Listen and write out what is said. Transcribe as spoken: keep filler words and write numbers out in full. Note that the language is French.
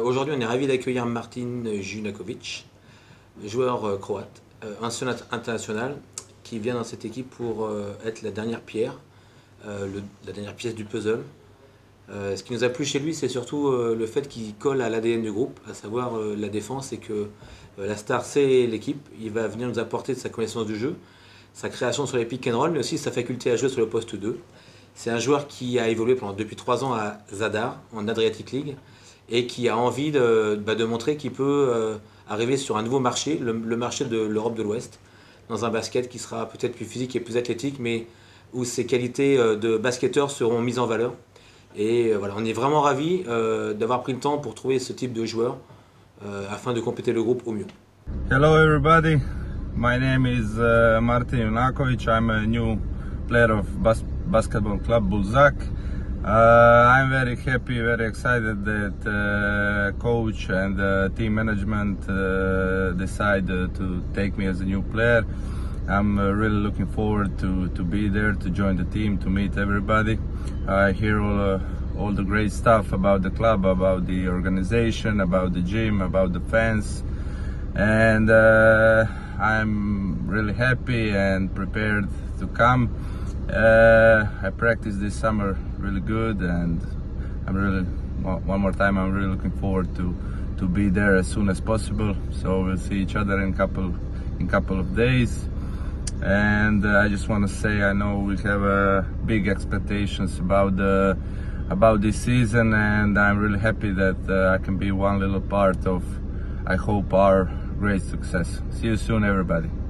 aujourd'hui, on est ravi d'accueillir Martin Junakovic, joueur euh, croate, euh, ancien international, qui vient dans cette équipe pour euh, être la dernière pierre, euh, le, la dernière pièce du puzzle. Euh, ce qui nous a plu chez lui, c'est surtout euh, le fait qu'il colle à l'A D N du groupe, à savoir euh, la défense, et que euh, la star, c'est l'équipe. Il va venir nous apporter de sa connaissance du jeu, sa création sur les pick and roll, mais aussi sa faculté à jouer sur le poste deux. C'est un joueur qui a évolué pendant, depuis trois ans à Zadar, en Adriatic League, et qui a envie de, bah, de montrer qu'il peut euh, arriver sur un nouveau marché, le, le marché de l'Europe de l'Ouest, dans un basket qui sera peut-être plus physique et plus athlétique, mais où ses qualités euh, de basketteur seront mises en valeur. Et euh, voilà, on est vraiment ravis euh, d'avoir pris le temps pour trouver ce type de joueur euh, afin de compléter le groupe au mieux. Hello everybody, my name is uh, Martin Junakovic. I'm a new player of bas basketball club Bulzak. Uh, I'm very happy, very excited that uh, coach and uh, team management uh, decided to take me as a new player. I'm uh, really looking forward to, to be there, to join the team, to meet everybody. I hear all, uh, all the great stuff about the club, about the organization, about the gym, about the fans. And uh, I'm really happy and prepared to come. Uh, I practiced this summer really good, and I'm really, one more time, I'm really looking forward to, to be there as soon as possible. So we'll see each other in couple, in couple of days. And uh, I just want to say, I know we have uh, big expectations about the about this season, and I'm really happy that uh, I can be one little part of, I hope, our great success. See you soon, everybody.